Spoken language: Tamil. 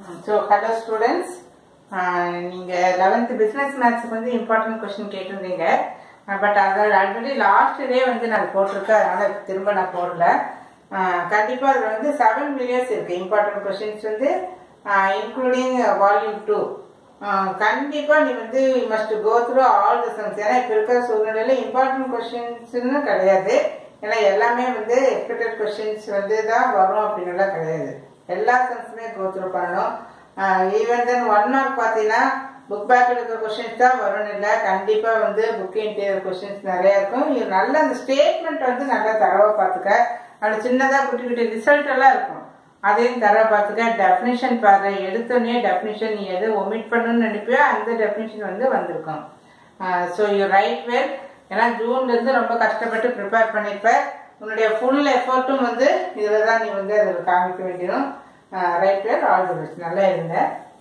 So, hello students. நீங்கள் 11th பிஸ்னஸ் மேத்ஸுக்கு வந்து இம்பார்ட்டன்ட் கொஸ்டின் கேட்டிருந்தீங்க. பட் அதில் ஆல்ரெடி லாஸ்ட் டே வந்து நான் போட்டிருக்கேன், அதனால் திரும்ப நான் போடல. கண்டிப்பாக அதில் வந்து 7 வீடியோஸ் இருக்குது இம்பார்ட்டன்ட் கொஸ்டின்ஸ் வந்து இன்க்ளூடிங் வால்யூம் 2. கண்டிப்பாக நீ வந்து must go through all the sums. ஏன்னா இப்போ இருக்கிற சூழ்நிலையில் இம்பார்ட்டன்ட் கொஸ்டின்ஸ்னு கிடையாது. ஏன்னா எல்லாமே வந்து எக்ஸ்பெக்டட் கொஸ்டின்ஸ் வந்து தான் வரும் அப்படின்னுலாம் கிடையாது. எல்லா சம்ஸுமே கோ த்ரூ பண்ணணும். ஈவன் தென் 1 மார்க் பார்த்தீங்கன்னா புக் பேக் இருக்கிற கொஸ்டின்ஸ் தான் வரும்னு இல்லை, கண்டிப்பாக வந்து புக் இன்டீரியர் கொஸ்டின்ஸ் நிறையா இருக்கும். இது நல்ல அந்த ஸ்டேட்மெண்ட் வந்து நல்லா தரவாக பார்த்துக்க. அது சின்னதாக குட்டி குட்டி ரிசல்ட் எல்லாம் இருக்கும், அதையும் தர பார்த்துக்க. டெஃபினிஷன் பாரு, எடுத்தோடனே டெஃபினிஷன் நீ எது ஒமிட் பண்ணணும்னு நினைப்பியோ அந்த டெஃபினிஷன் வந்து வந்திருக்கும். So you write well. ஏன்னா ஜூன்லேருந்து ரொம்ப கஷ்டப்பட்டு ப்ரிப்பேர் பண்ணியிருப்ப. உன்னுடைய ஃபுல் எஃபர்ட்டும் வந்து இதில் தான் நீ வந்து அதில் காமிக்க வேண்டியதும். Write well, all the best. நல்லா இருங்க.